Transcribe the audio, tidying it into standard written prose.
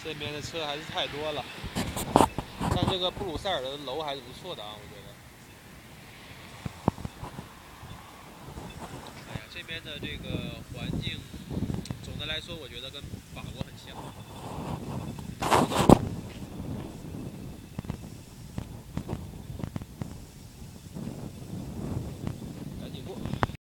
这边的车还是太多了。但这个布鲁塞尔的楼还是不错的啊，我觉得。哎呀，这边的这个环境，总的来说，我觉得跟法国